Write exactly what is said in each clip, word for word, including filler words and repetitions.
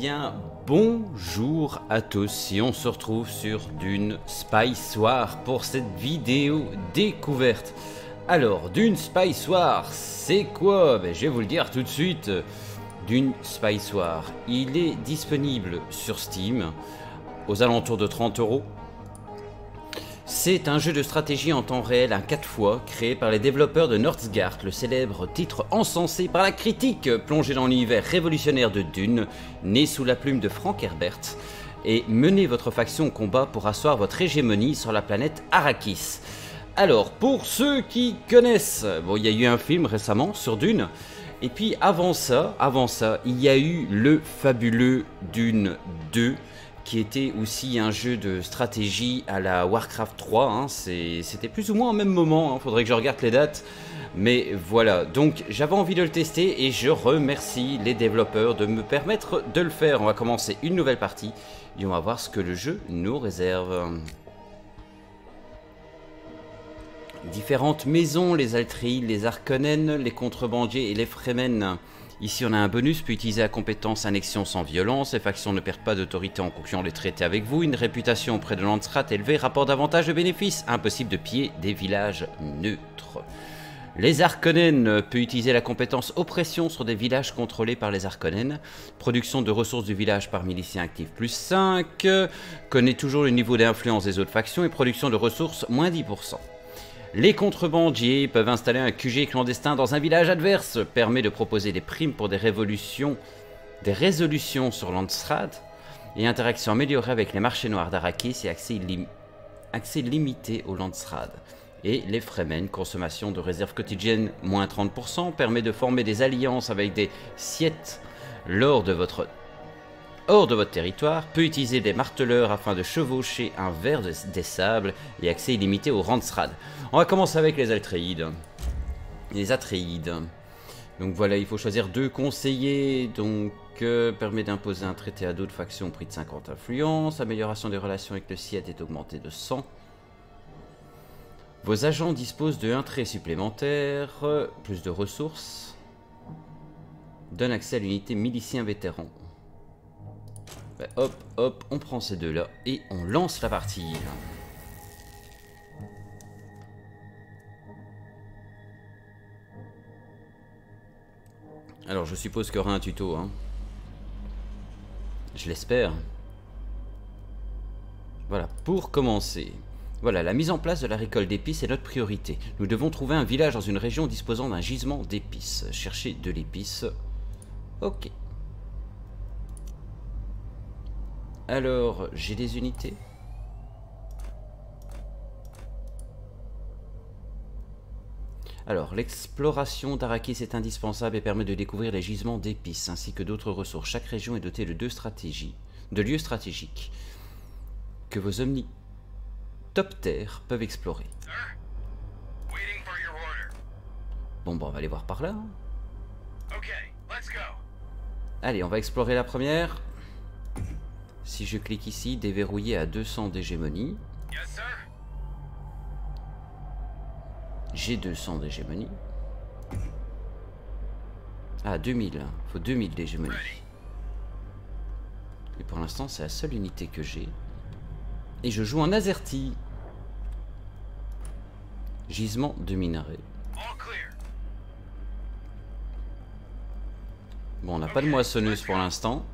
bien, bonjour à tous et on se retrouve sur Dune Spice War pour cette vidéo découverte. Alors, Dune Spice War, c'est quoi? Ben, je vais vous le dire tout de suite. Dune Spice War, il est disponible sur Steam aux alentours de trente euros. C'est un jeu de stratégie en temps réel, un quatre fois, créé par les développeurs de Northgard, le célèbre titre encensé par la critique, plongé dans l'univers révolutionnaire de Dune, né sous la plume de Frank Herbert, et menez votre faction au combat pour asseoir votre hégémonie sur la planète Arrakis. Alors, pour ceux qui connaissent, bon, il y a eu un film récemment sur Dune, et puis avant ça, avant ça, il y a eu le fabuleux Dune deux, qui était aussi un jeu de stratégie à la Warcraft trois, hein. C'était plus ou moins au même moment, hein. Faudrait que je regarde les dates, mais voilà, donc j'avais envie de le tester et je remercie les développeurs de me permettre de le faire. On va commencer une nouvelle partie et on va voir ce que le jeu nous réserve. Différentes maisons, les Altréides, les Harkonnen, les contrebandiers et les Fremen. Ici on a un bonus, peut utiliser la compétence annexion sans violence, les factions ne perdent pas d'autorité en concluant les traités avec vous, une réputation auprès de Landsrat élevée, rapport d'avantages de bénéfices, impossible de piller des villages neutres. Les Harkonnen peut utiliser la compétence oppression sur des villages contrôlés par les Harkonnen, production de ressources du village par milicien actif plus cinq, connaît toujours le niveau d'influence des autres factions et production de ressources moins dix pour cent. Les contrebandiers peuvent installer un Q G clandestin dans un village adverse, permet de proposer des primes pour des révolutions, des résolutions sur Landsrat, et interaction améliorée avec les marchés noirs d'Arrakis et accès, lim accès limité au Landsrat. Et les Fremen, consommation de réserves quotidiennes moins trente pour cent, permet de former des alliances avec des Siettes lors de votre hors de votre territoire, peut utiliser des marteleurs afin de chevaucher un ver de, des sables et accès illimité au Landsrat. On va commencer avec les Altréides. Les Atréides. Donc voilà, il faut choisir deux conseillers. Donc, euh, permet d'imposer un traité à d'autres factions au prix de cinquante influences. Amélioration des relations avec le Siet est augmentée de cent. Vos agents disposent de un trait supplémentaire, plus de ressources. Donne accès à l'unité milicien vétéran. Ben hop, hop, on prend ces deux-là et on lance la partie. Alors, je suppose qu'il y aura un tuto, hein. Je l'espère. Voilà, pour commencer. Voilà, la mise en place de la récolte d'épices est notre priorité. Nous devons trouver un village dans une région disposant d'un gisement d'épices. Chercher de l'épice. Ok. Alors, j'ai des unités. Alors, l'exploration d'Arrakis est indispensable et permet de découvrir les gisements d'épices ainsi que d'autres ressources. Chaque région est dotée de deux stratégies, de lieux stratégiques que vos omnitoptères peuvent explorer. Bon, bon, on va aller voir par là. Allez, on va explorer la première. Si je clique ici, déverrouiller à deux cents d'hégémonie. J'ai deux cents d'hégémonie. Ah, deux mille. Il faut deux mille d'hégémonie. Et pour l'instant, c'est la seule unité que j'ai. Et je joue en Azerty. Gisement de minerais. Bon, on n'a pas de moissonneuse pour l'instant.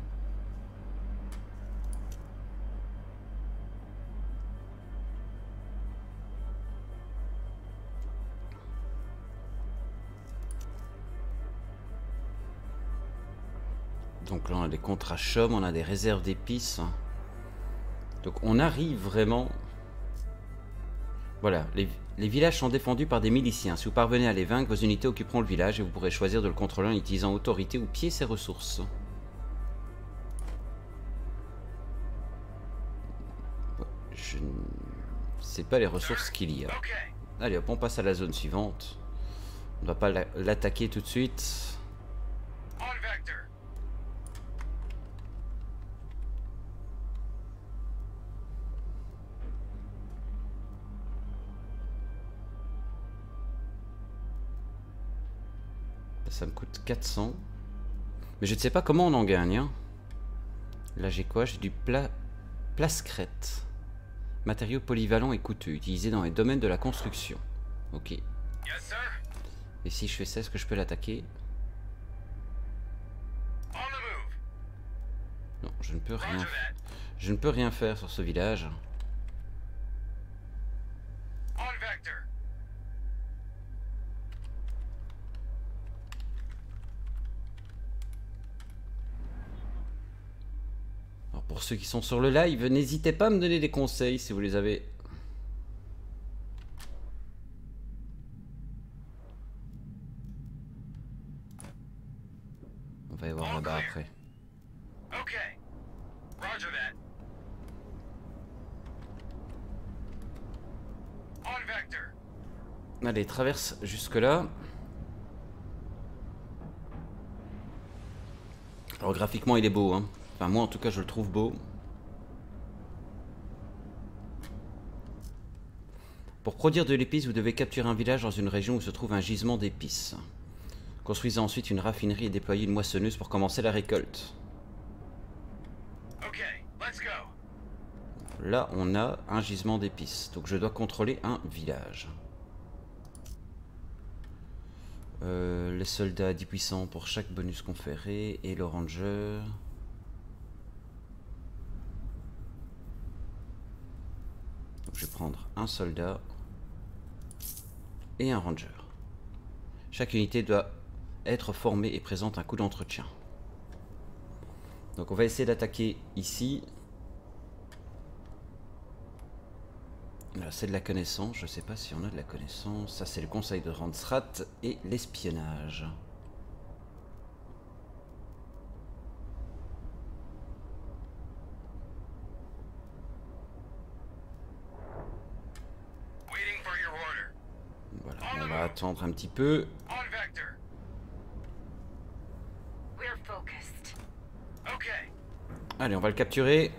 Donc là on a des contrats chaumes, on a des réserves d'épices. Donc on arrive vraiment... Voilà, les, les villages sont défendus par des miliciens. Si vous parvenez à les vaincre, vos unités occuperont le village et vous pourrez choisir de le contrôler en utilisant autorité ou piller ses ressources. Je ne sais pas les ressources qu'il y a. Allez hop, on passe à la zone suivante. On ne va pas l'attaquer tout de suite. Ça me coûte quatre cents. Mais je ne sais pas comment on en gagne. Hein. Là j'ai quoi? J'ai du pla... plascrète. Matériau polyvalent et coûteux, utilisé dans les domaines de la construction. Ok. Et si je fais ça, est-ce que je peux l'attaquer? Non, je ne peux rien. Je ne peux rien faire sur ce village. Alors pour ceux qui sont sur le live, n'hésitez pas à me donner des conseils si vous les avez. On va y voir là-bas après. Allez, traverse jusque là. Alors graphiquement il est beau, hein. Enfin moi en tout cas je le trouve beau. Pour produire de l'épice, vous devez capturer un village dans une région où se trouve un gisement d'épices. Construisez ensuite une raffinerie et déployez une moissonneuse pour commencer la récolte. Là on a un gisement d'épices, donc je dois contrôler un village. Euh, les soldats dix puissants pour chaque bonus conféré et le ranger. Donc je vais prendre un soldat et un ranger. Chaque unité doit être formée et présente un coup d'entretien. Donc on va essayer d'attaquer ici. Là c'est de la connaissance, je sais pas si on a de la connaissance. Ça c'est le conseil de Randstad et l'espionnage. Voilà, on va attendre un petit peu. Allez, on va le capturer.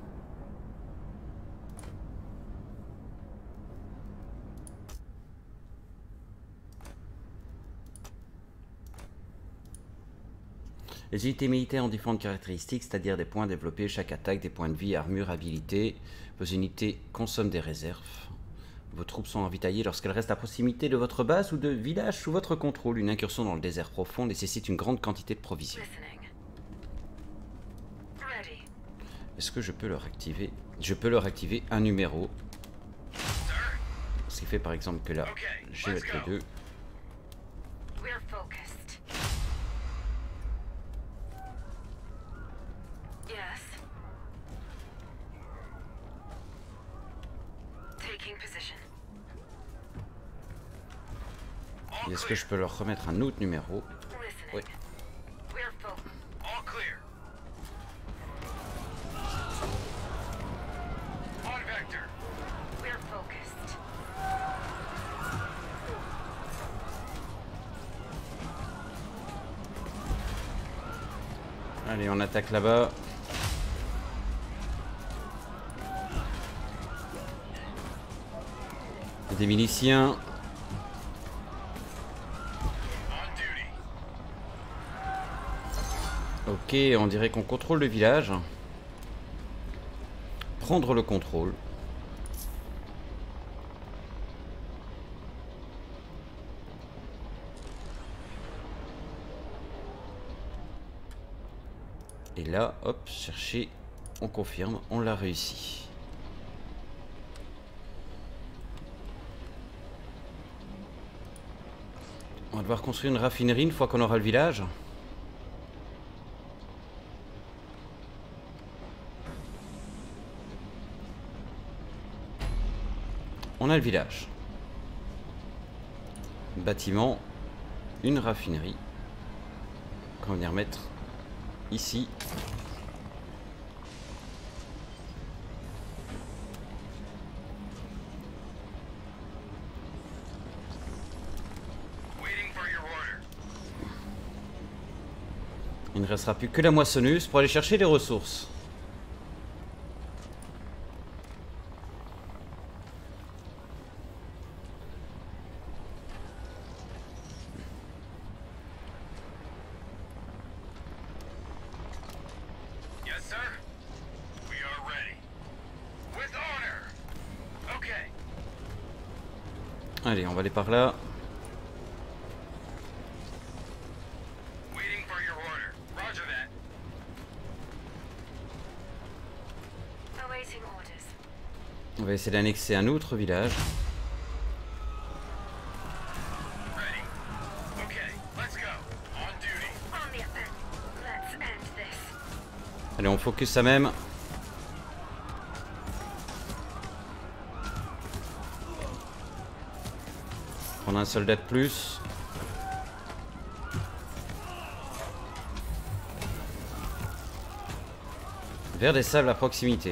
Les unités militaires ont différentes caractéristiques, c'est-à-dire des points développés, chaque attaque, des points de vie, armure, habilité. Vos unités consomment des réserves. Vos troupes sont ravitaillées lorsqu'elles restent à proximité de votre base ou de village sous votre contrôle. Une incursion dans le désert profond nécessite une grande quantité de provisions. Est-ce que je peux leur activer? Je peux leur activer un numéro. Ce qui fait par exemple que là, je vais mettre les deux. Est-ce que je peux leur remettre un autre numéro? Oui. Allez, on attaque là-bas. Des miliciens. Ok, on dirait qu'on contrôle le village. Prendre le contrôle. Et là, hop, chercher, on confirme, on l'a réussi. On va devoir construire une raffinerie une fois qu'on aura le village. On a le village. Bâtiment, une raffinerie. On va venir mettre ici. Il ne restera plus que la moissonneuse pour aller chercher les ressources. Allez, on va aller par là. On va essayer d'annexer un autre village. Allez, on focus ça même. Prendre un soldat de plus. Vers des sables à proximité.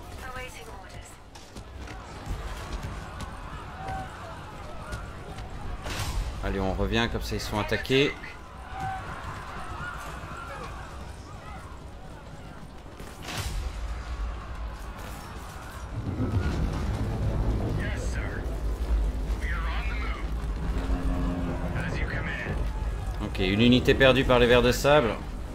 Allez, on revient, comme ça ils sont attaqués. Ok, une unité perdue par les vers de sable.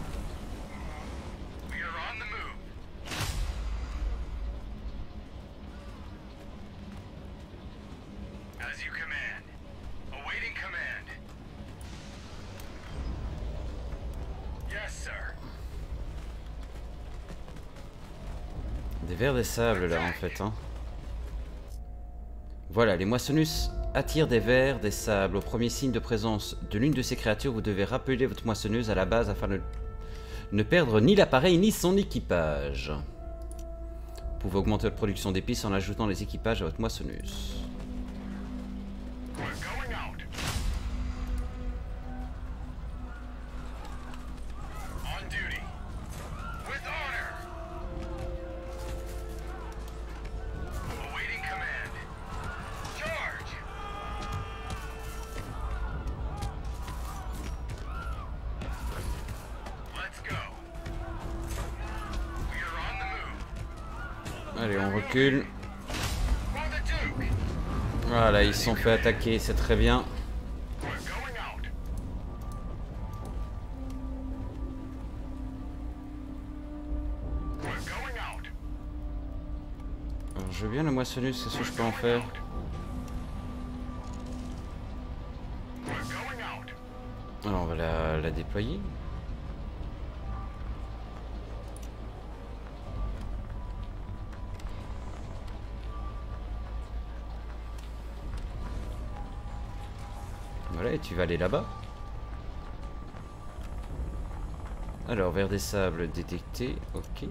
Des vers de sable là en fait. Hein. Voilà, les moissonneuses attirent des vers, des sables. Au premier signe de présence de l'une de ces créatures, vous devez rappeler votre moissonneuse à la base afin de ne perdre ni l'appareil ni son équipage. Vous pouvez augmenter votre production d'épices en ajoutant les équipages à votre moissonneuse. Allez, on recule. Voilà, ils se sont fait attaquer, c'est très bien. Alors, je veux bien la moissonneuse, qu'est-ce que je peux en faire? Alors, on va la, la déployer. Voilà, et tu vas aller là-bas. Alors, vers des sables détectés, ok.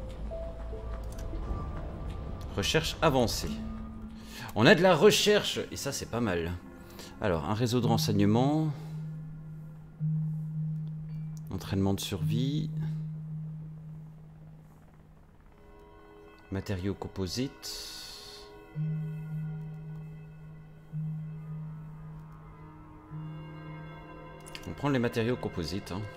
Recherche avancée. On a de la recherche, et ça c'est pas mal. Alors, un réseau de renseignement. Entraînement de survie. Matériaux composites. On prend les matériaux composites. Hein.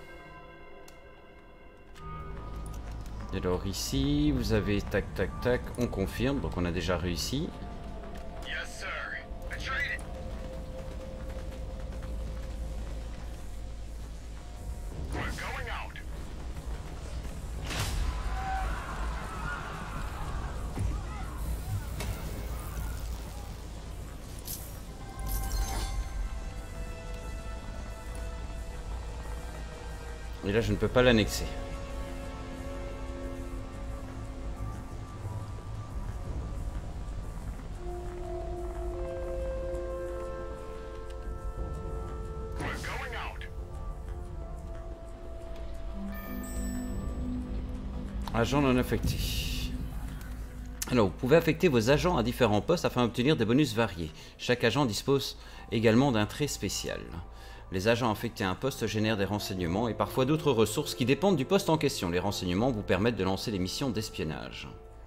Et alors ici, vous avez tac tac tac, on confirme, donc on a déjà réussi. Et là, je ne peux pas l'annexer. Agent non affecté. Alors, vous pouvez affecter vos agents à différents postes afin d'obtenir des bonus variés. Chaque agent dispose également d'un trait spécial. Les agents affectés à un poste génèrent des renseignements et parfois d'autres ressources qui dépendent du poste en question. Les renseignements vous permettent de lancer des missions d'espionnage.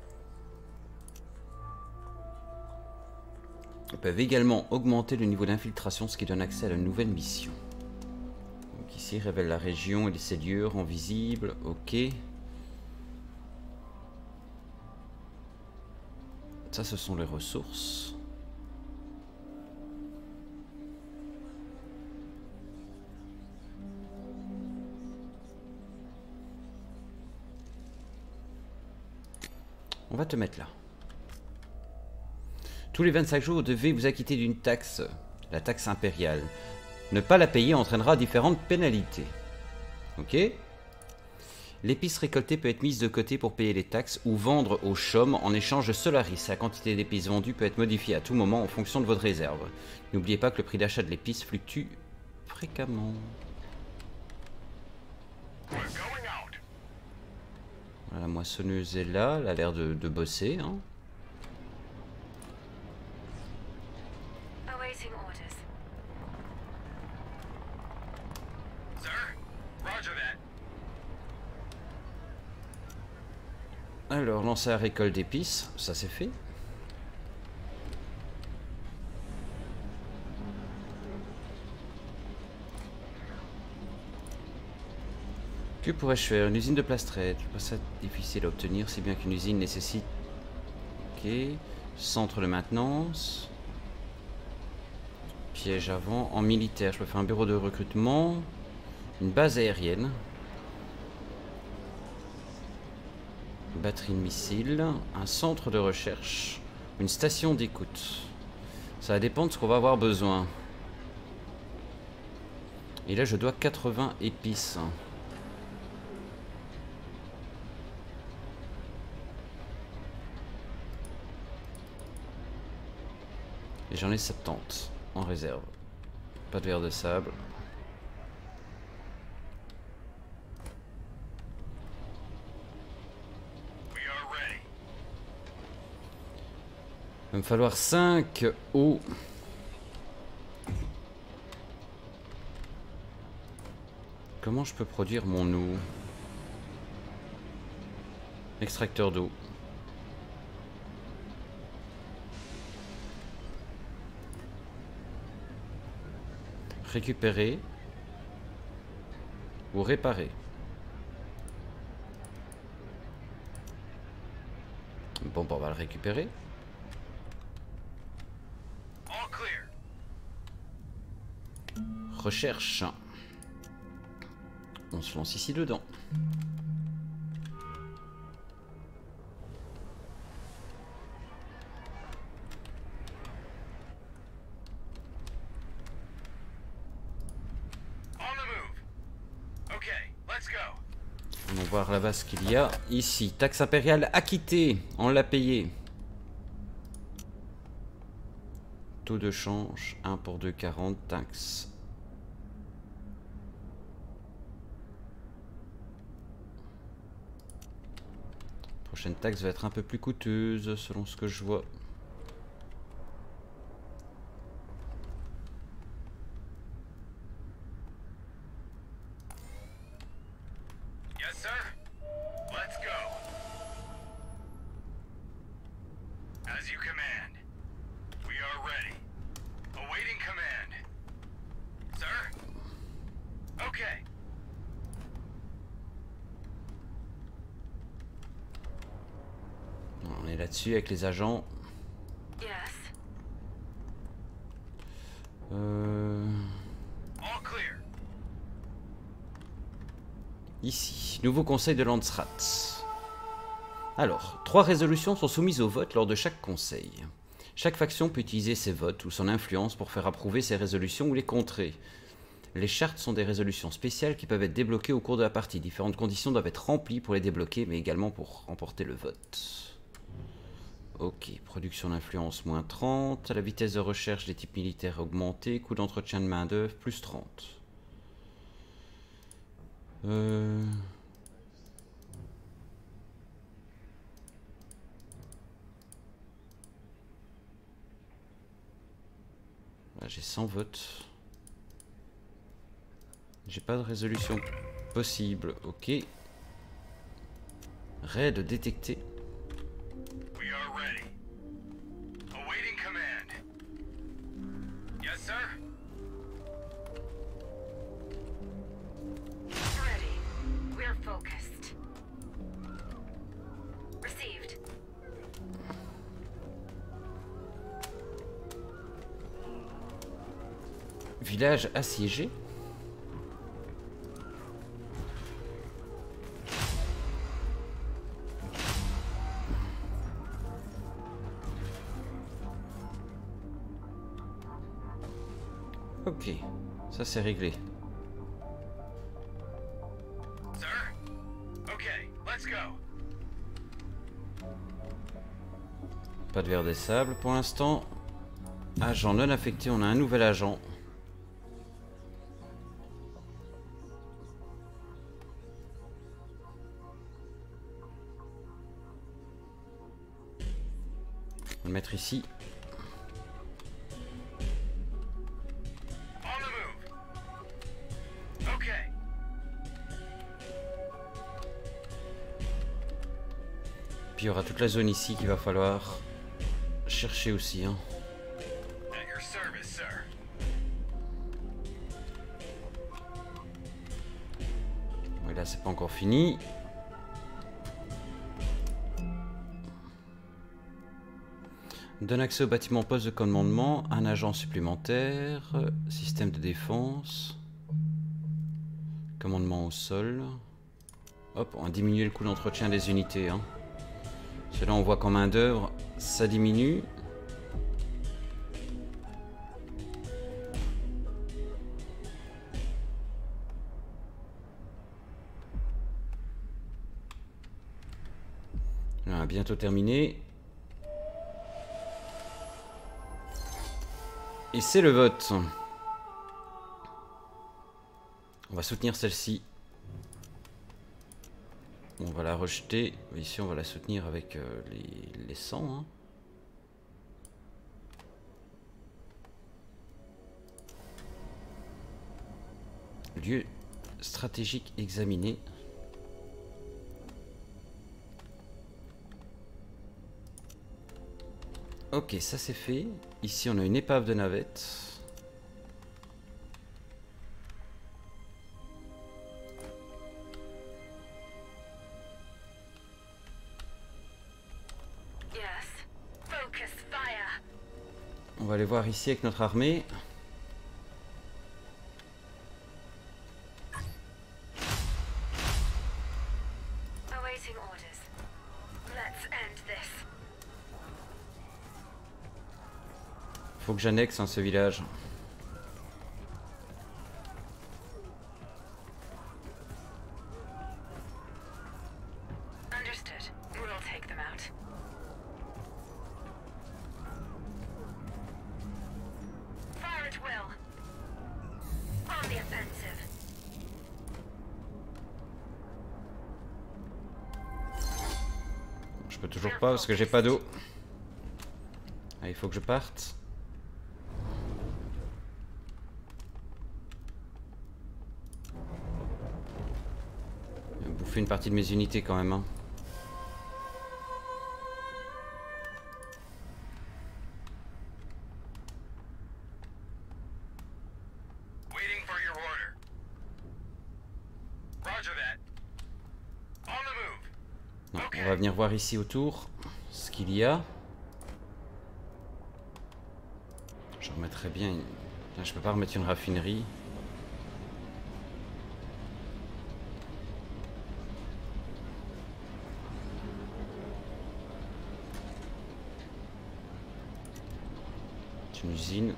Ils peuvent également augmenter le niveau d'infiltration, ce qui donne accès à la nouvelle mission. Donc ici, révèle la région et ses lieux, rend visible, ok. Ça, ce sont les ressources. On va te mettre là. Tous les vingt-cinq jours, vous devez vous acquitter d'une taxe, la taxe impériale. Ne pas la payer entraînera différentes pénalités. Ok. L'épice récoltée peut être mise de côté pour payer les taxes ou vendre au chaume en échange de Solaris. La quantité d'épices vendue peut être modifiée à tout moment en fonction de votre réserve. N'oubliez pas que le prix d'achat de l'épice fluctue fréquemment. Voilà, la moissonneuse est là, elle a l'air de, de bosser. Hein. Alors, lancer la récolte d'épices, ça c'est fait. Que pourrais-je faire? Une usine de plastrette, pas ça difficile à obtenir, si bien qu'une usine nécessite... Ok, centre de maintenance. Piège avant, en militaire, je peux faire un bureau de recrutement. Une base aérienne. Batterie de missiles, un centre de recherche, une station d'écoute. Ça va dépendre de ce qu'on va avoir besoin. Et là, je dois quatre-vingts épices. Et j'en ai soixante en réserve. Pas de verre de sable. Il va me falloir cinq eaux. Comment je peux produire mon eau? Extracteur d'eau. Récupérer. Ou réparer. Bon, bon, on va le récupérer. Recherche. On se lance ici dedans. On va voir là-bas ce qu'il y a. Ici, taxe impériale acquittée. On l'a payé. Taux de change, un pour deux, quarante, taxe. Prochaine taxe va être un peu plus coûteuse selon ce que je vois. Yes, sir. Let's go. As you command. We are ready. Awaiting command. Sir? Okay. On est là-dessus avec les agents. Yes. Euh... All clear. Ici, nouveau conseil de Landsrat. Alors, trois résolutions sont soumises au vote lors de chaque conseil. Chaque faction peut utiliser ses votes ou son influence pour faire approuver ses résolutions ou les contrer. Les chartes sont des résolutions spéciales qui peuvent être débloquées au cours de la partie. Différentes conditions doivent être remplies pour les débloquer, mais également pour remporter le vote. Ok, production d'influence moins trente, la vitesse de recherche des types militaires augmentée, coût d'entretien de main d'œuvre plus trente. Euh... Là, j'ai cent votes. J'ai pas de résolution possible, ok. Raid détecté. We are ready. Awaiting command. Yes, sir. Ready. We're focused. Received. Village assiégé. Ok, ça c'est réglé. Sir? Okay, let's go. Pas de verre des sables pour l'instant. Agent non affecté, on a un nouvel agent. On va le mettre ici. On the move. Okay. Puis il y aura toute la zone ici qu'il va falloir chercher aussi. Hein. At your service, sir. Ouais, là c'est pas encore fini. Donne accès au bâtiment poste de commandement, un agent supplémentaire, système de défense, commandement au sol. Hop, on diminue le coût d'entretien des unités. Hein. Cela on voit qu'en main d'œuvre, ça diminue. Voilà, bientôt terminé. Et c'est le vote. On va soutenir celle-ci. On va la rejeter. Ici, on va la soutenir avec euh, les, les cent. Hein. Lieu stratégique examiné. Ok, ça c'est fait. Ici, on a une épave de navette. Yes. Focus fire. On va aller voir ici avec notre armée. Awaiting orders. Let's end this. Faut que j'annexe hein, ce village. Understood. We'll take them out. Fire at will. On the offensive. Je peux toujours pas parce que j'ai pas d'eau. Ah, il faut que je parte. Il va bouffer une partie de mes unités quand même. Hein. Waiting for your order. Roger that. On the move. Non, Okay. on va venir voir ici autour ce qu'il y a. Je remettrai bien une... Là, je peux pas remettre une raffinerie. C'est une usine.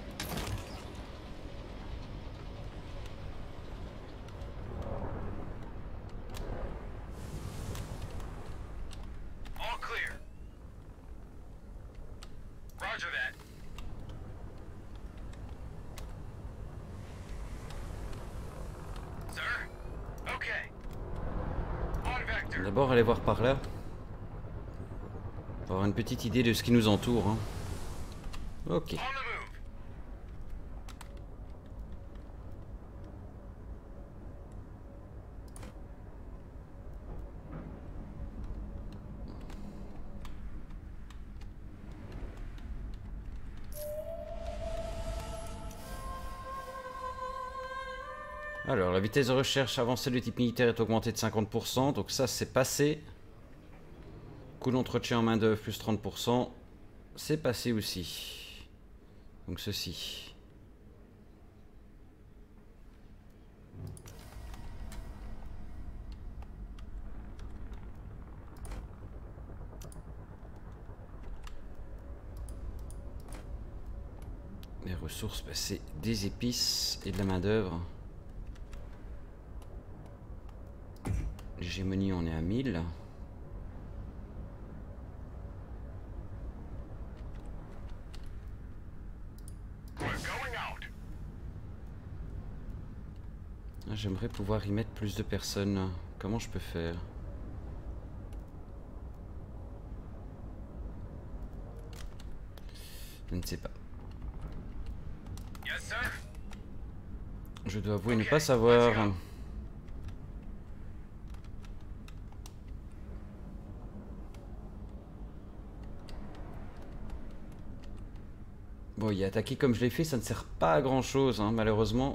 All clear. Roger that. Sir? Okay. On vector. D'abord aller voir par là. Pour avoir une petite idée de ce qui nous entoure. Hein. Ok. On the move. Alors, la vitesse de recherche avancée de type militaire est augmentée de cinquante pour cent. Donc ça, c'est passé. Coût d'entretien en main d'œuvre plus trente pour cent. C'est passé aussi. Donc ceci. Les ressources, bah, c'est des épices et de la main d'œuvre. L'hégémonie, on est à mille. Ah, j'aimerais pouvoir y mettre plus de personnes. Comment je peux faire? Je ne sais pas. Yes, sir. Je dois avouer ne pas savoir. Bon, y attaquer comme je l'ai fait, ça ne sert pas à grand chose, hein, malheureusement.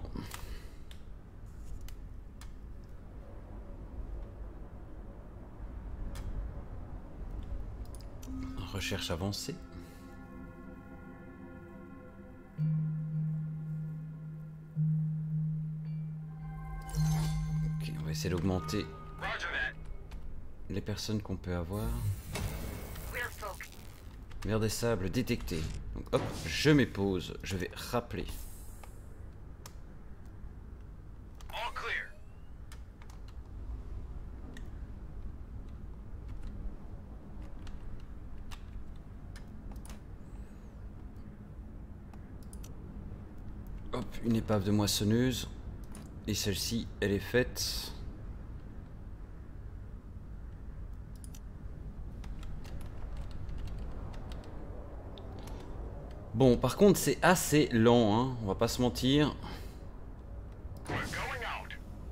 Recherche avancée. Ok, on va essayer d'augmenter les personnes qu'on peut avoir. Mer des sables détecté. Donc hop, je m'épose, je vais rappeler. All clear. Hop, une épave de moissonneuse. Et celle-ci, elle est faite. Bon, par contre, c'est assez lent, hein, on va pas se mentir. We're going out.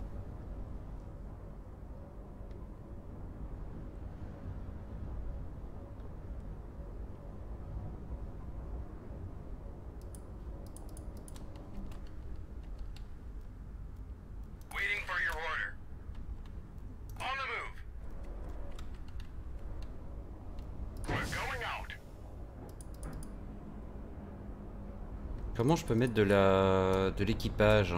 Waiting for your order. On the move. We're going out. Comment je peux mettre de la de l'équipage?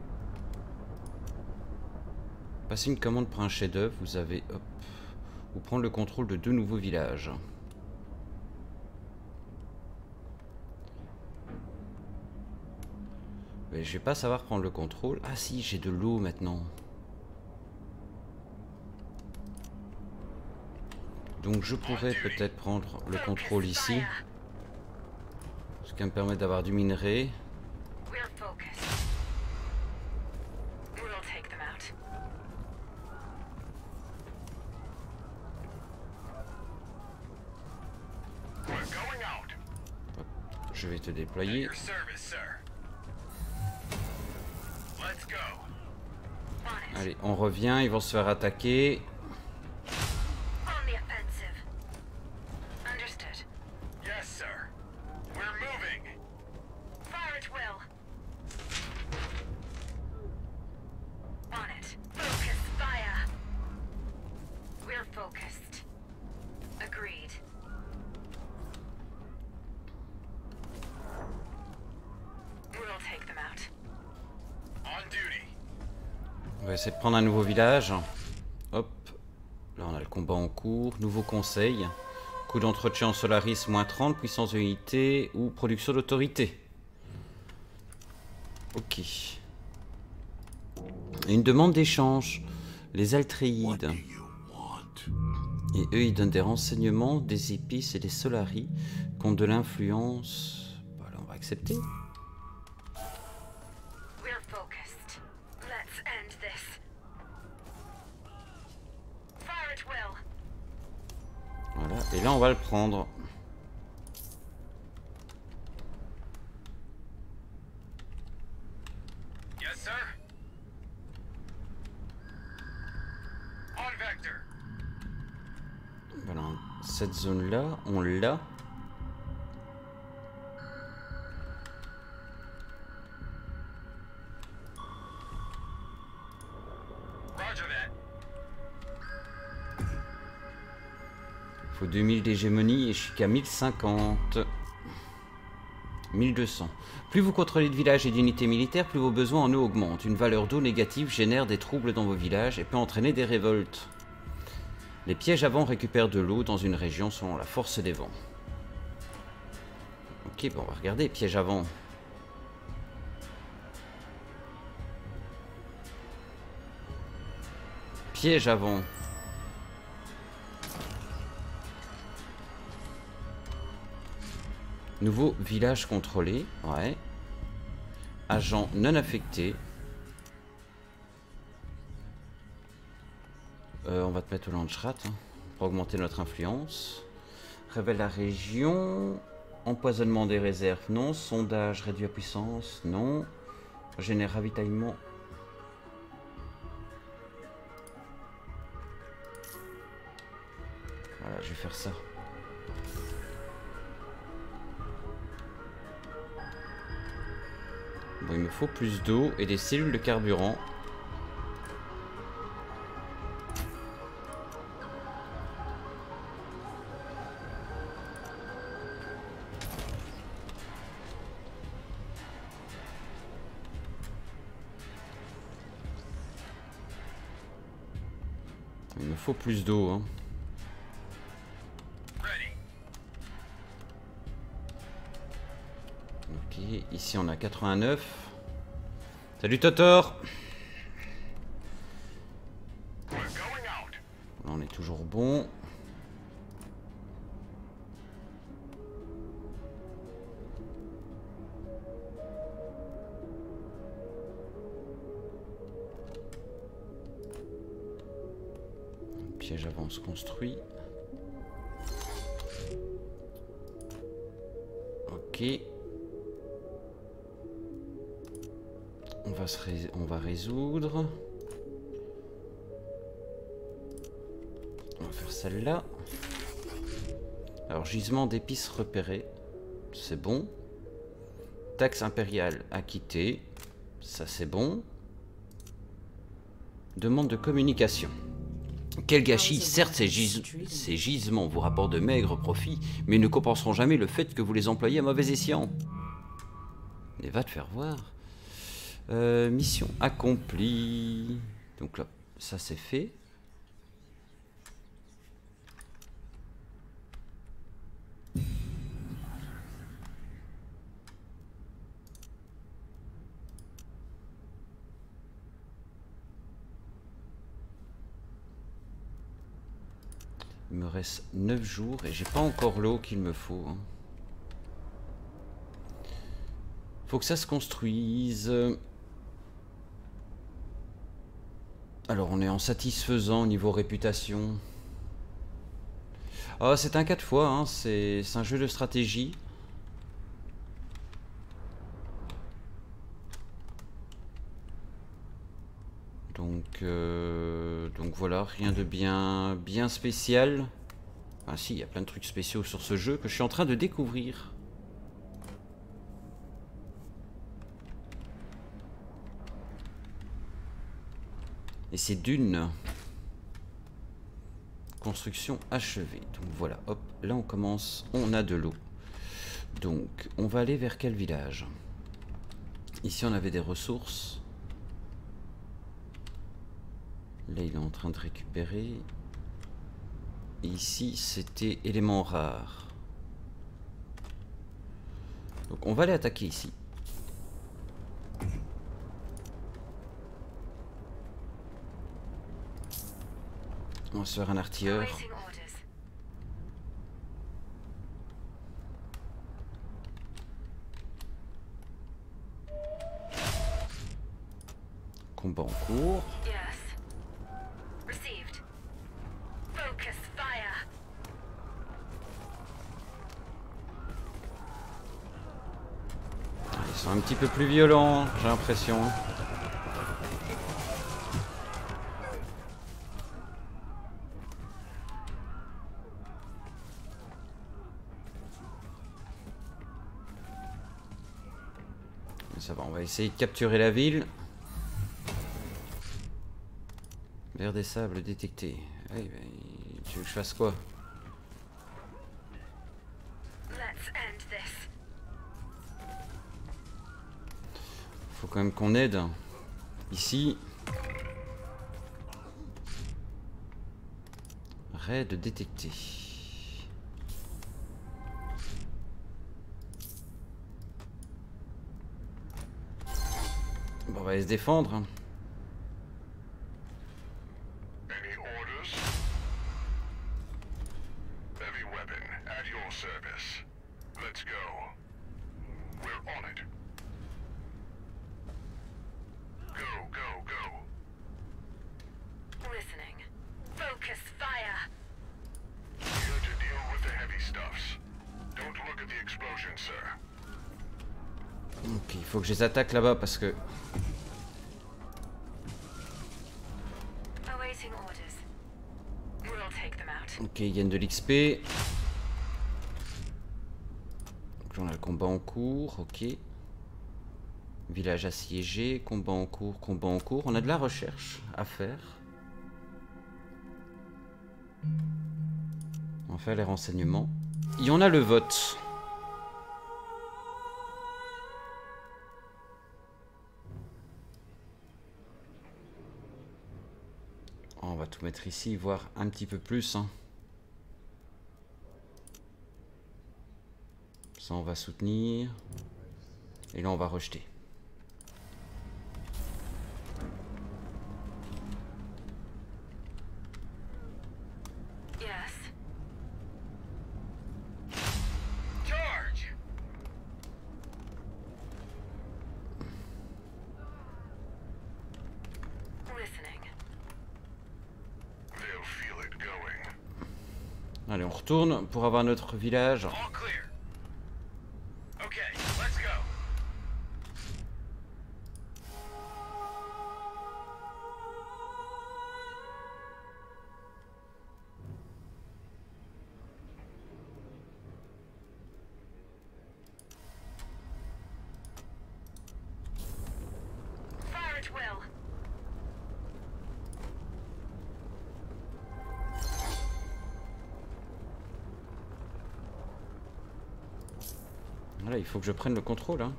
Passer une commande pour un chef-d'œuvre, vous avez hop, ou prendre le contrôle de deux nouveaux villages. Mais je vais pas savoir prendre le contrôle. Ah si, j'ai de l'eau maintenant. Donc je pourrais peut-être prendre le contrôle ici. Ce qui me permet d'avoir du minerai. We're focused. We'll take them out. We're going out. Hop, je vais te déployer. Your service, sir. Let's go. On it. Allez, on revient, ils vont se faire attaquer. On the offensive. Understood. Yes, sir. We're moving. Fire at will. On it. Focus fire. We're focused. Agreed. We'll take them out. On duty. On va essayer de prendre un nouveau village. Hop. Là, on a le combat en cours. Nouveau conseil. Coût d'entretien en Solaris, moins trente. Puissance de unité ou production d'autorité. Ok. Et une demande d'échange. Les Altréides. Et eux, ils donnent des renseignements, des épices et des Solaris contre de l'influence. Voilà, on va accepter. We're focused. Let's end this. Fire at will. Voilà, et là, on va le prendre. Yes, sir. On vector. Voilà, cette zone-là, on l'a. Roger that. Il faut deux mille d'hégémonie et je suis qu'à mille cinquante. mille deux cents. Plus vous contrôlez de villages et d'unités militaires, plus vos besoins en eau augmentent. Une valeur d'eau négative génère des troubles dans vos villages et peut entraîner des révoltes. Les pièges à vent récupèrent de l'eau dans une région selon la force des vents. Ok, bon, on va regarder, piège à vent. piège avant. Nouveau village contrôlé. Ouais. Agent non affecté. Euh, on va te mettre au Landschrat hein, pour augmenter notre influence. Révèle la région. Empoisonnement des réserves, non. Sondage réduit la puissance, non. Génère ravitaillement. Voilà, je vais faire ça. Bon, il me faut plus d'eau et des cellules de carburant. Il me faut plus d'eau, hein. Ok, ici on a quatre-vingt-neuf. Salut Totor. Là on est toujours bon. Piège avance construit. Ok. On va se rés on va résoudre. On va faire celle-là. Alors gisement d'épices repéré. C'est bon. Taxe impériale acquittée. Ça c'est bon. Demande de communication. Quel gâchis! Certes, ces, gis ces gisements vous rapportent de maigres profits, mais ils ne compenseront jamais le fait que vous les employez à mauvais escient. Et va te faire voir. Euh, mission accomplie. Donc là, ça c'est fait. Il me reste neuf jours et j'ai pas encore l'eau qu'il me faut. Hein. Faut que ça se construise. Alors on est en satisfaisant niveau réputation. Ah, c'est un quatre fois, hein. C'est un jeu de stratégie. Donc, euh, donc voilà, rien de bien, bien spécial. Ah si, il y a plein de trucs spéciaux sur ce jeu que je suis en train de découvrir. Et c'est d'une construction achevée. Donc voilà, hop, là on commence, on a de l'eau. Donc on va aller vers quel village? Ici on avait des ressources. Là il est en train de récupérer. Et ici c'était éléments rares. Donc on va aller attaquer ici. On va se faire un artilleur. Combat en cours. Ils sont un petit peu plus violents, j'ai l'impression. Ça va, on va essayer de capturer la ville. Vers des sables détectés. Ouais, ben, tu veux que je fasse quoi? Faut quand même qu'on aide. Ici. Raid détecté. Bon, on va aller se défendre. sir. Ok, il faut que je les attaque là-bas parce que... Awaiting orders. We'll take them out. Ok, ils gagnent de l'X P. Donc là, on a le combat en cours, ok. Village assiégé, combat en cours, combat en cours. On a de la recherche à faire. On va faire les renseignements. Et on a le vote. On va tout mettre ici, voir un petit peu plus. Hein. Ça, on va soutenir. Et là, on va rejeter. Yes. Charge! Listening. They'll feel it going. Allez, on retourne pour avoir notre village. All clear. Okay, let's go. Fire at will. Voilà, il faut que je prenne le contrôle. Hein.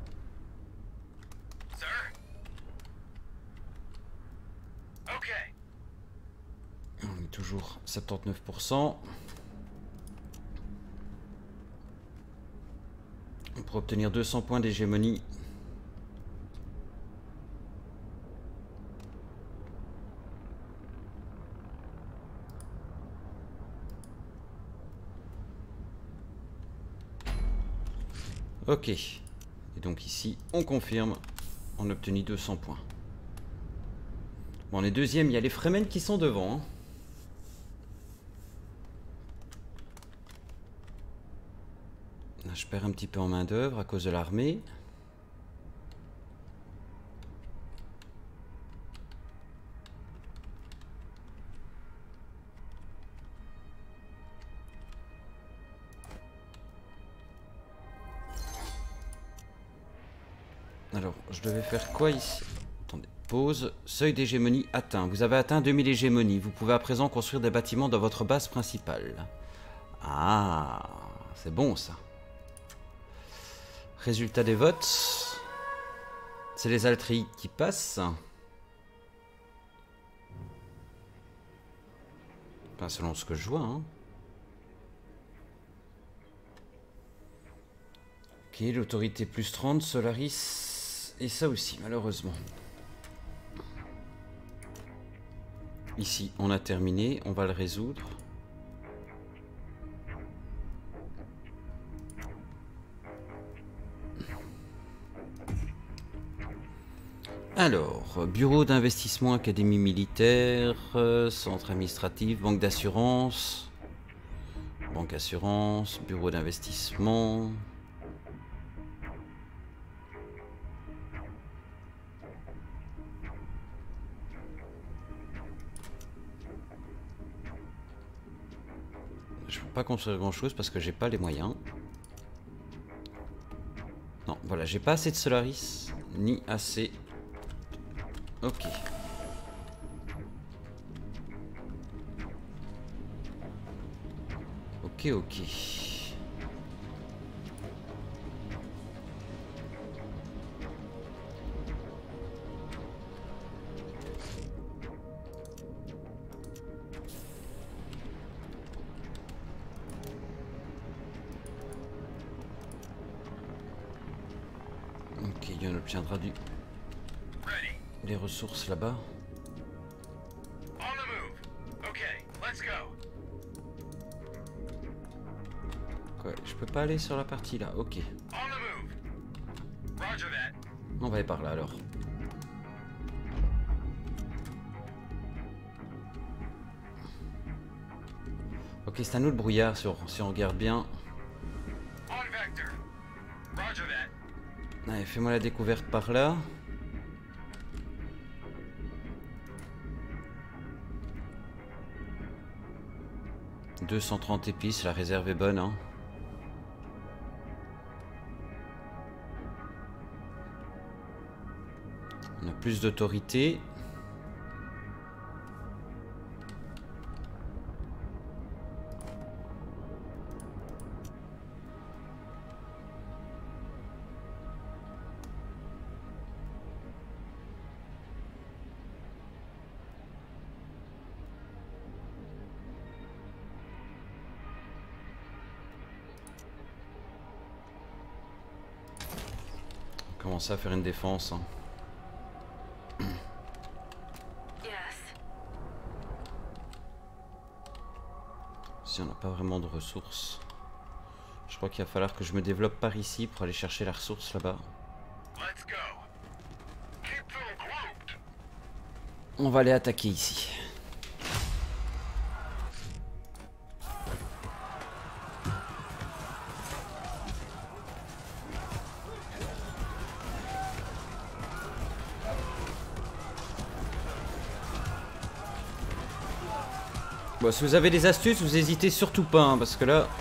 Sir? Okay. On est toujours soixante-dix-neuf pour cent. Pour obtenir deux cents points d'hégémonie. Ok. Et donc ici, on confirme. On a obtenu deux cents points. Bon, on est deuxième. Il y a les Fremen qui sont devant. Hein. Là, je perds un petit peu en main d'œuvre à cause de l'armée. Alors, je devais faire quoi ici? Attendez, pause. Seuil d'hégémonie atteint. Vous avez atteint deux mille hégémonies. Vous pouvez à présent construire des bâtiments dans votre base principale. Ah, c'est bon ça. Résultat des votes. C'est les Altri qui passent. Enfin, selon ce que je vois. Hein. Ok, l'autorité plus trente, Solaris. Et ça aussi, malheureusement. Ici, on a terminé. On va le résoudre. Alors, bureau d'investissement, académie militaire, euh, centre administratif, banque d'assurance, banque assurance, bureau d'investissement. Je peux pas construire grand chose parce que j'ai pas les moyens. Non, voilà, j'ai pas assez de Solaris, ni assez. Ok. Ok, ok. Ok, on obtiendra du... Ready. les ressources là-bas. On the move. Okay, let's go. Quoi, je peux pas aller sur la partie là, ok. On the move. Roger that. On va aller par là alors. Ok, c'est un autre brouillard si on, si on regarde bien. On vector. Allez, fais-moi la découverte par là. deux cent trente épices, la réserve est bonne, hein. On a plus d'autorité. Commencer à faire une défense, hein. Si on n'a pas vraiment de ressources, je crois qu'il va falloir que je me développe par ici pour aller chercher la ressource là-bas. On va aller attaquer ici. Bon, si vous avez des astuces, vous hésitez surtout pas, hein, parce que là...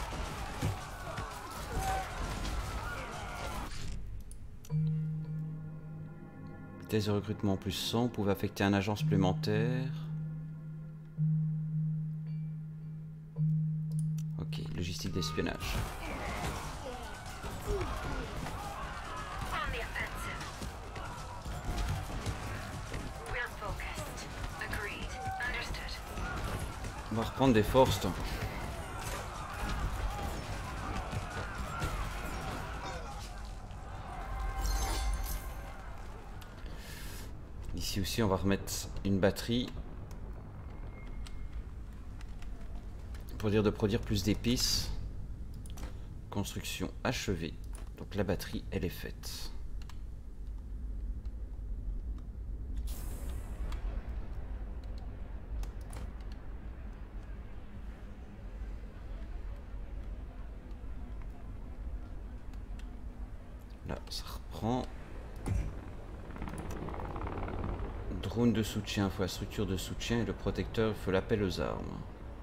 Vitesse de recrutement plus cent, vous pouvez affecter un agent supplémentaire. Ok, logistique d'espionnage. On va reprendre des forces. Toi. Ici aussi, on va remettre une batterie pour dire de produire plus d'épices. Construction achevée. Donc la batterie, elle est faite. Là, ça reprend. Drone de soutien, il faut la structure de soutien et le protecteur, il faut l'appel aux armes.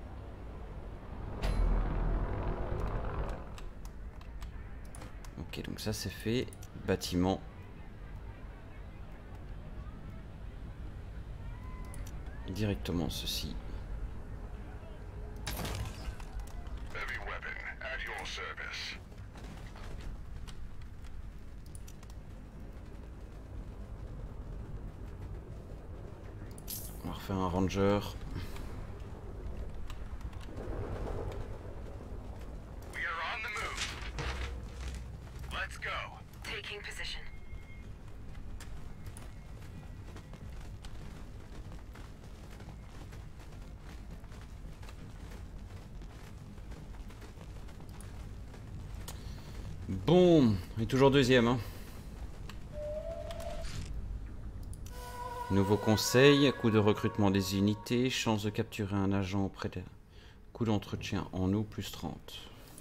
Ok, donc ça c'est fait. Bâtiment. Directement ceci. On va refaire un ranger. Bon, on est toujours deuxième. Hein. Nouveau conseil, coût de recrutement des unités, chance de capturer un agent auprès de... Coût d'entretien en eau plus trente.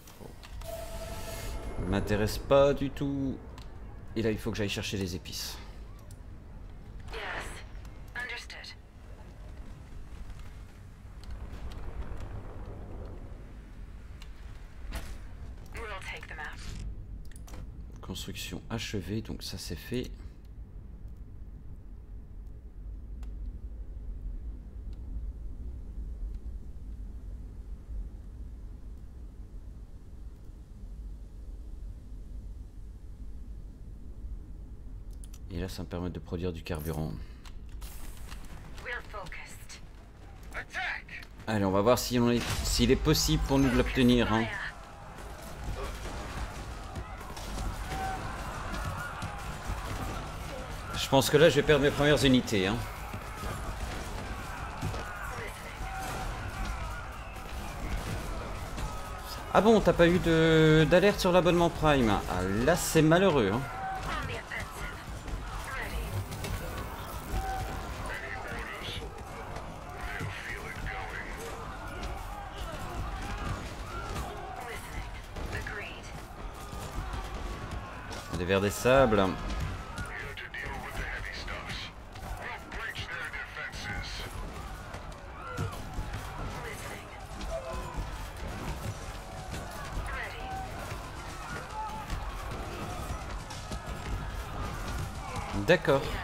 Oh. M'intéresse pas du tout. Et là, il faut que j'aille chercher les épices. Construction achevée, donc ça c'est fait. Et là ça me permet de produire du carburant. Allez, on va voir si on est, s'il est possible pour nous de l'obtenir. Hein. Je pense que là je vais perdre mes premières unités. Hein. Ah bon, t'as pas eu de d'alerte sur l'abonnement Prime? Ah, là c'est malheureux. Hein. Des vers des sables. Here to deal with the heavy stuffs. We'll breach their defenses. Listening. Ready. D'accord. Yes.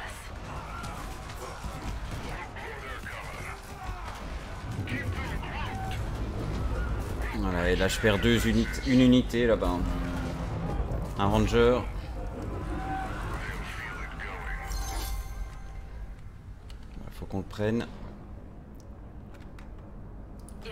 Voilà, et là je perds deux unités, une unité là-bas. Un ranger. Il faut qu'on le prenne. Yes.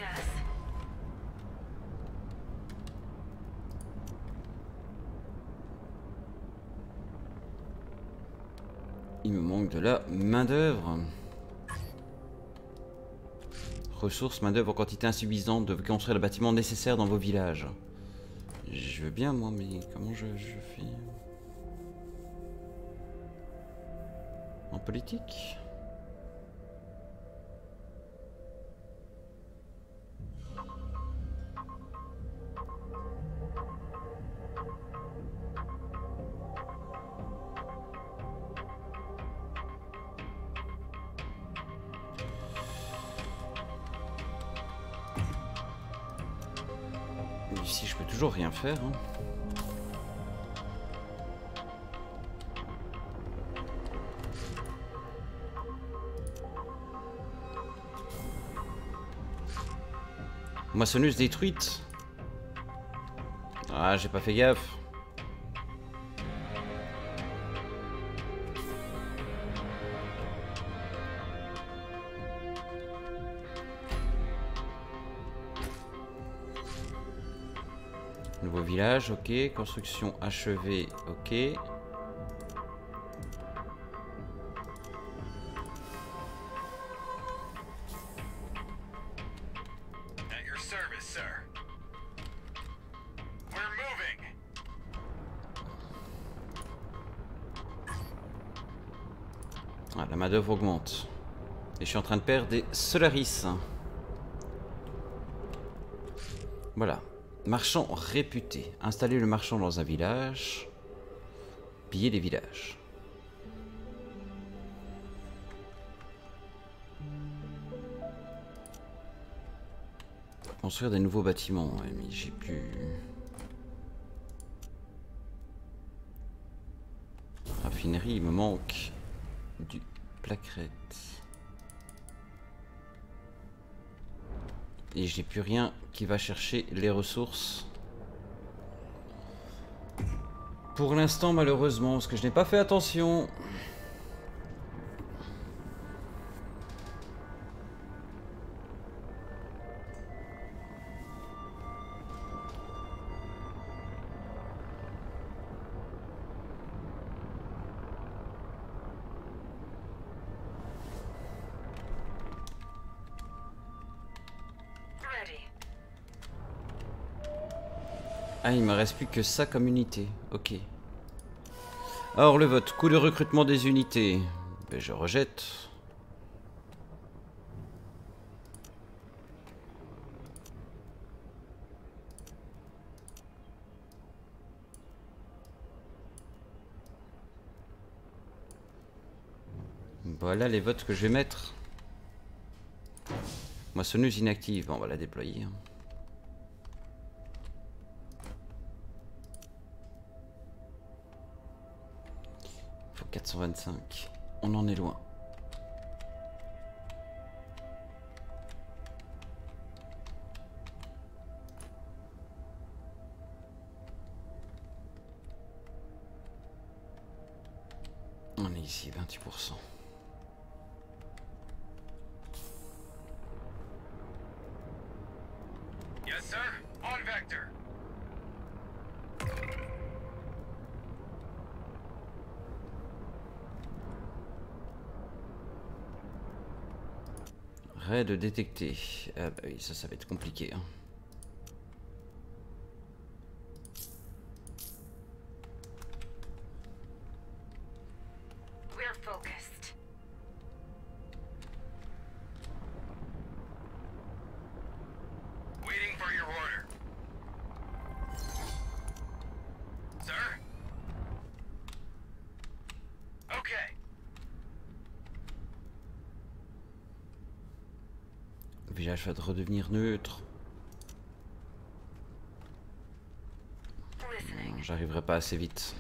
Il me manque de la main d'œuvre. Ressources, main d'œuvre en quantité insuffisante, de construire le bâtiment nécessaire dans vos villages. Je veux bien moi, mais comment je, je fais en politique? Ici, je peux toujours rien faire. Hein. Moissonneuse détruite. Ah, j'ai pas fait gaffe. Nouveau village, ok. Construction achevée, ok. At your service, sir. We're moving. Ah, la main d'œuvre augmente. Et je suis en train de perdre des Solaris. Voilà. Marchand réputé. Installer le marchand dans un village. Piller les villages. Construire des nouveaux bâtiments. Ouais, mais j'ai plus... Raffinerie, il me manque du plâcrette. Et j'ai plus rien qui va chercher les ressources. Pour l'instant, malheureusement, parce que je n'ai pas fait attention. Ready. Ah, il me reste plus que ça comme unité. Ok. Alors le vote, coût de recrutement des unités. Ben, je rejette. Voilà les votes que je vais mettre. Moissonneuse inactive, bon, on va la déployer. Faut quatre cent vingt-cinq. On en est loin. On est ici, vingt-huit pour cent. Yes, sir. On vector. Raid détecté. Ah bah oui, ça, ça va être compliqué. Hein. We're focused. Waiting for your order. Sir? village va redevenir neutre. Listening. Non, j'arriverai pas assez vite.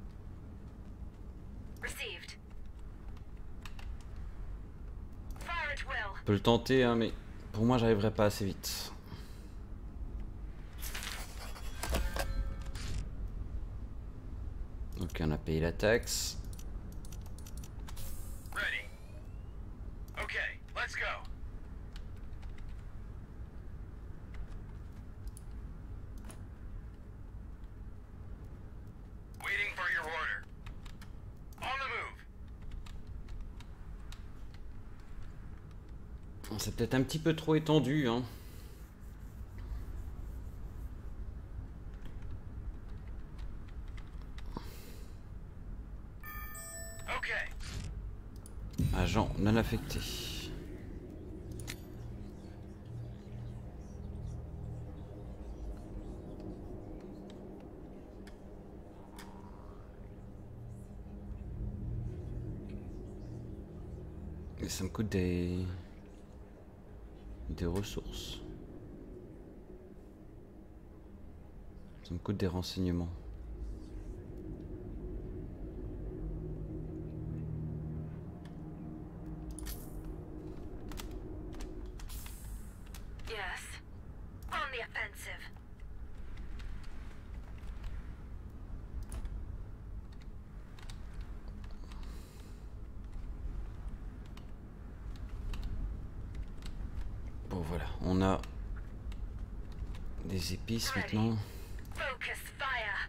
Received. Fire at will. Je peux le tenter, hein, mais pour moi, j'arriverai pas assez vite. Ok, on a payé la taxe. Ready. Okay, let's go. Waiting for your order. On the move. C'est peut-être un petit peu trop étendu, hein. Okay. Agent non affecté. Et ça me coûte des... des ressources. Ça me coûte des renseignements. Yes. On the offensive. Bon voilà, on a des épices maintenant. Focus fire.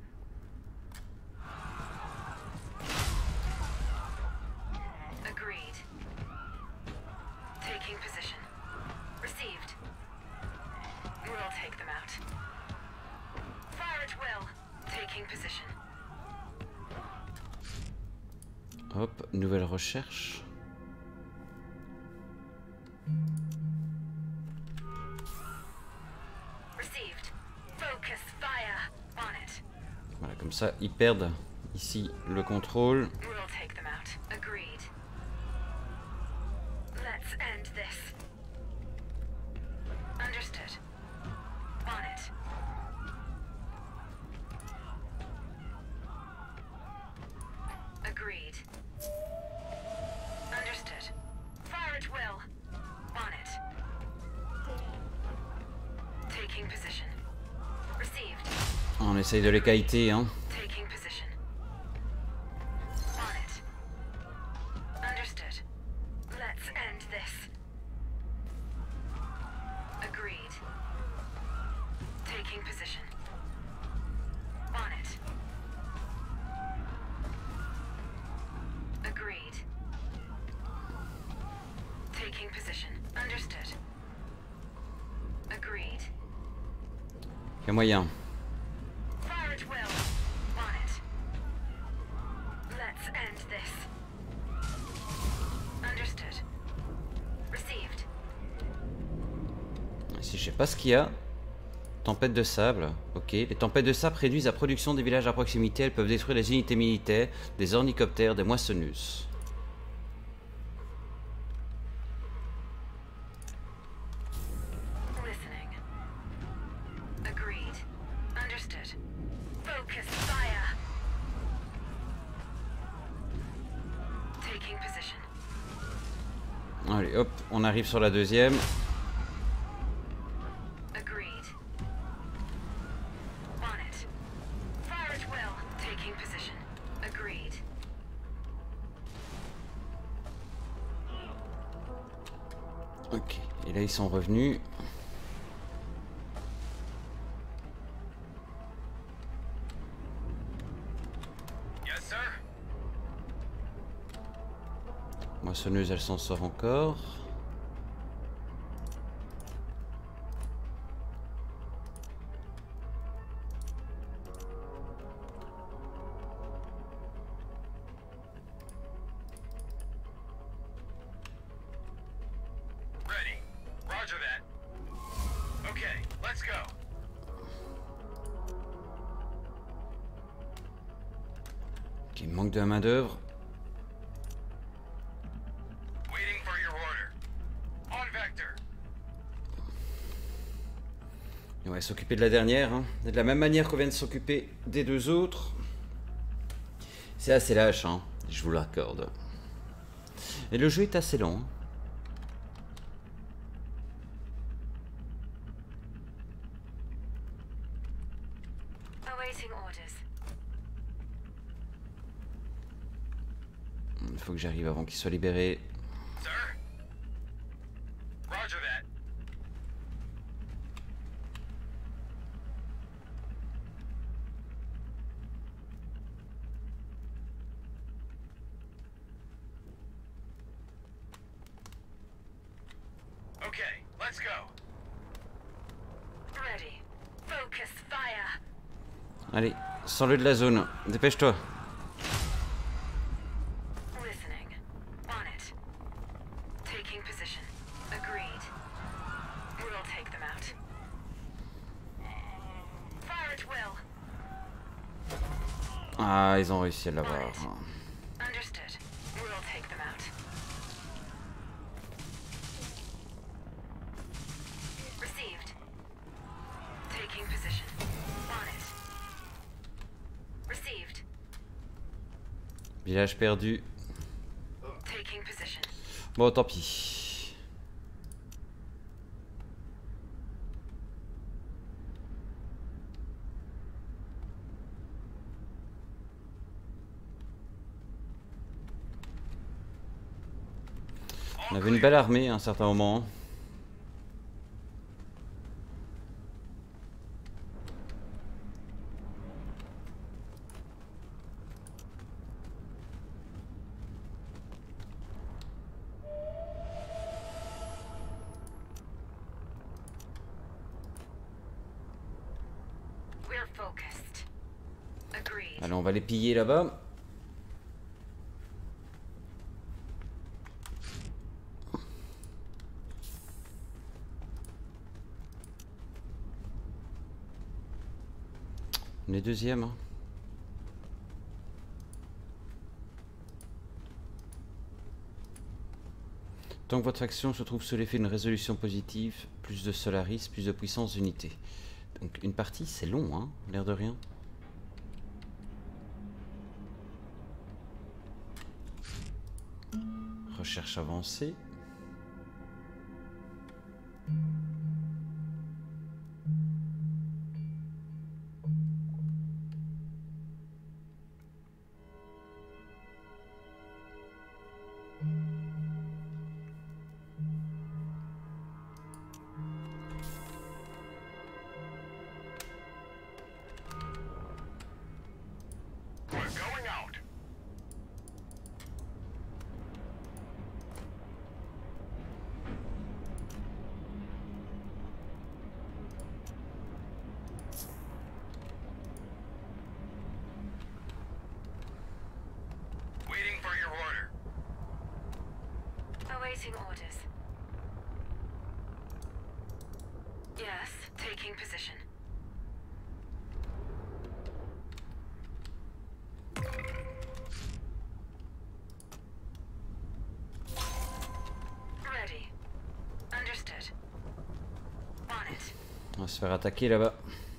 Agreed. Taking position. Received. We'll take them out. Fire at will. Taking position. Hop, nouvelle recherche. Received. Focus fire. On it. Voilà, comme ça, ils perdent ici le contrôle. We'll take them out. Agreed. Let's end this. Understood. On it. Agreed. Understood. Fire at will. On it. Taking position. Received. On essaye de les kiter, hein. Taking position. On it. Understood. Let's end this. Agreed. Taking position. On it. Agreed. Taking position. Understood. Agreed. Il y a moyen. Fire at will. On it. Let's end this. Understood. Received. Si je sais pas ce qu'il y a. Tempête de sable. Ok. Les tempêtes de sable réduisent la production des villages à proximité. Elles peuvent détruire les unités militaires, des ornicoptères, des moissonneuses. Listening. Agreed. Understood. Focus fire. Taking position. Allez, hop, on arrive sur la deuxième. Agreed. On it. Fire at will. Taking position. Agreed. Ok. Et là, ils sont revenus. Yes, sir. Moissonneuse, elle s'en sort encore. Ready. Roger that. Okay, let's go. Ok, manque de main d'œuvre. Waiting for your order. On vector. va s'occuper de la dernière, hein. De la même manière qu'on vient de s'occuper des deux autres. C'est assez lâche, hein, je vous l'accorde. Et le jeu est assez lent. Hein. Awaiting orders. Il faut que j'arrive avant qu'il soit libéré. Sir? Roger that. Okay, let's go. Ready. Focus fire. Allez, sors-le de la zone. Dépêche-toi. Listening. On it. Taking position. Agreed. We'll take them out. Fire at will. Ah, ils ont réussi à l'avoir. Understood. We'll take them out. Received. Taking position. On it. Received. Village perdu. Taking position. Bon, tant pis. On avait une belle armée à un certain moment. We're focused. Agreed. Allez, on va les piller là-bas. On est deuxième. Hein. Tant que votre faction se trouve sous l'effet d'une résolution positive, plus de Solaris, plus de puissance d'unité. Donc une partie, c'est long, hein, l'air de rien. Recherche avancée. We're going out. Waiting for your order. Awaiting orders. Yes, taking position. Ready. Understood. On it. On va se faire attaquer là-bas.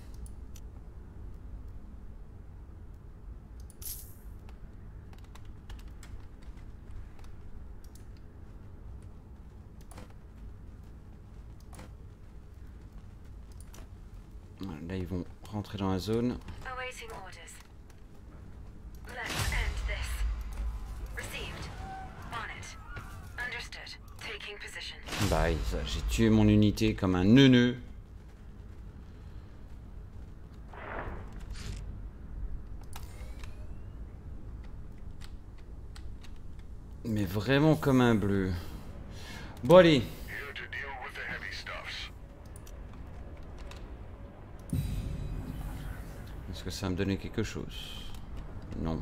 Là, ils vont rentrer dans la zone. Awaiting orders. Let's end this. Received. On it. Understood. Taking position. Bah, ça, j'ai tué mon unité comme un neuneu. Mais vraiment comme un bleu. Bon, allez. Here to deal with the heavy stuffs. Est-ce que ça va me donner quelque chose? Non.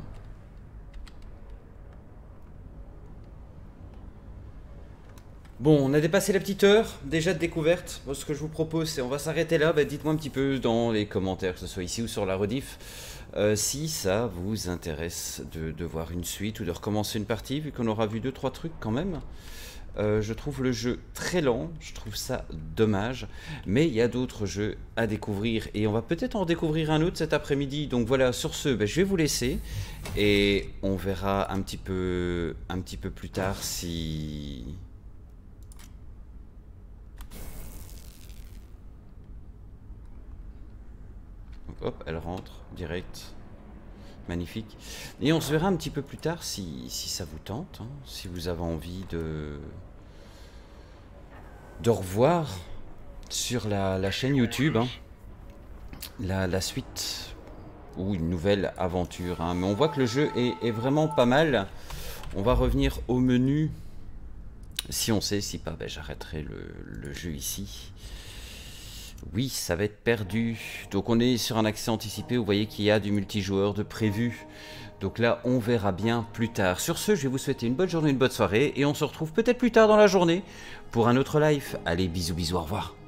Bon, on a dépassé la petite heure déjà de découverte. Bon, ce que je vous propose, c'est on va s'arrêter là. Bah, dites-moi un petit peu dans les commentaires, que ce soit ici ou sur la rediff, euh, si ça vous intéresse de, de voir une suite ou de recommencer une partie, vu qu'on aura vu deux trois trucs quand même. Euh, je trouve le jeu très lent, je trouve ça dommage, mais il y a d'autres jeux à découvrir et on va peut-être en découvrir un autre cet après-midi. Donc voilà, sur ce, ben, je vais vous laisser et on verra un petit peu, un petit peu plus tard si... Hop, elle rentre direct. Magnifique. Et on se verra un petit peu plus tard si, si ça vous tente, hein, si vous avez envie de, de revoir sur la, la chaîne YouTube hein, la, la suite ou une nouvelle aventure. Hein. Mais on voit que le jeu est, est vraiment pas mal. On va revenir au menu. Si on sait, si pas, ben, j'arrêterai le, le jeu ici. Oui, ça va être perdu. Donc on est sur un accès anticipé. Vous voyez qu'il y a du multijoueur de prévu. Donc là, on verra bien plus tard. Sur ce, je vais vous souhaiter une bonne journée, une bonne soirée. Et on se retrouve peut-être plus tard dans la journée pour un autre live. Allez, bisous, bisous, au revoir.